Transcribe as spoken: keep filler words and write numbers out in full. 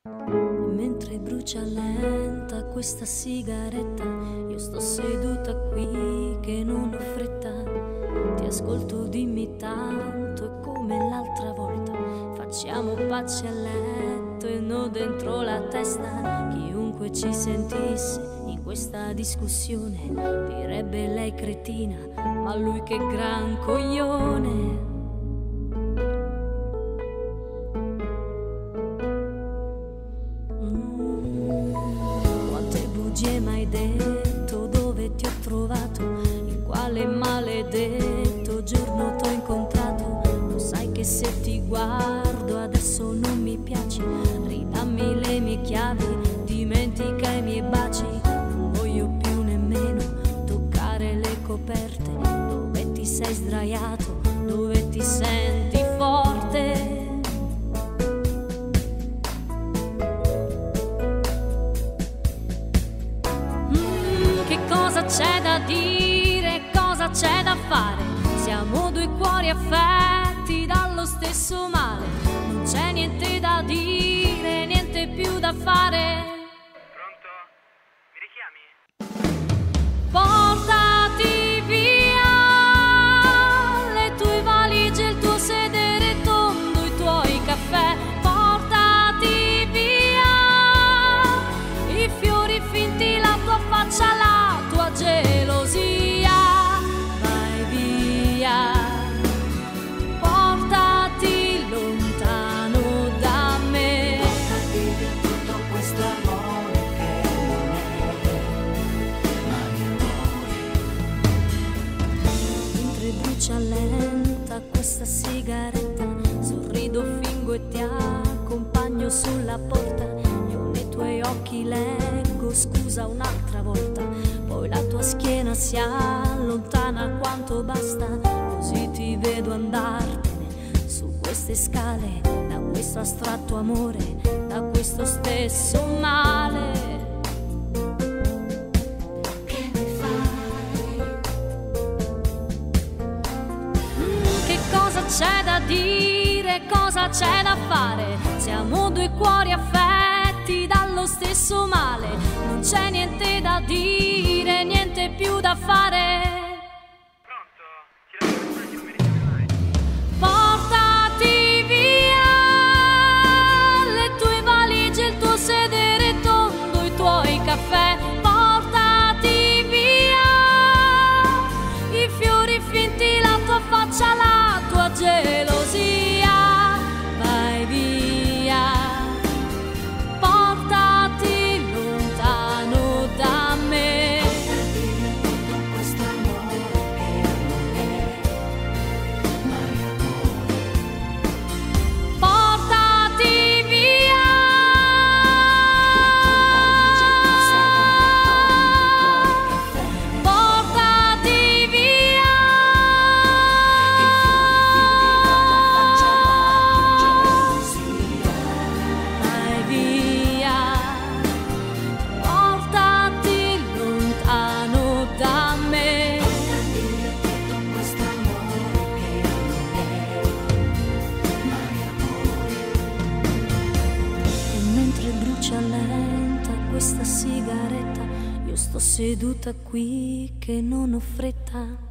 Mentre brucia lenta questa sigaretta, io sto seduta qui che non ho fretta. Ti ascolto, dimmi tanto, e come l'altra volta facciamo pace a letto e non dentro la testa. Chiunque ci sentisse in questa discussione direbbe lei cretina, ma lui che gran coglione. M'hai detto dove ti ho trovato, in quale maledetto giorno t'ho incontrato. Lo sai che se ti guardo adesso non mi piaci, ridammi le mie chiavi, dimentica i miei baci. Non voglio più nemmeno toccare le coperte, dove ti sei sdraiato, dove ti senti forte. Cosa c'è da dire, cosa c'è da fare? Siamo due cuori affetti dallo stesso male. Non c'è niente da dire, niente più da fare. Pronto? Mi richiami? Portati via le tue valigie, il tuo sedere tondo, i tuoi caffè. Portati via i fiori finti, la tua faccia, la gelosia, vai via, portati lontano da me. Portati via tutto questo amore che non è mai amore. Mentre brucia lenta questa sigaretta, sorrido, fingo e ti accompagno sulla porta. Io nei tuoi occhi leggo scusa un'altra volta, poi la tua schiena si allontana quanto basta, così ti vedo andartene su queste scale, da questo astratto amore, da questo stesso male. Che mi fai? Mm, che cosa c'è da dire, cosa c'è da fare? Siamo due cuori affetti dallo stesso male. Non c'è niente da dire, niente più da fare. Pronto? Ti lascio un attimo, mi richiami mai? Portati via le tue valigie, il tuo sedere tondo, i tuoi caffè. Portati via i fiori finti, la tua faccia, la tua gelosia. Vai via, portati lontano da me. Portati via tutto questo amore che non è mai amore. Portati via portati via vai via, portati lontano da me. Portati via tutto questo amore che non è mai amore. E mentre brucia lenta questa sigaretta, io sto seduta qui che non ho fretta.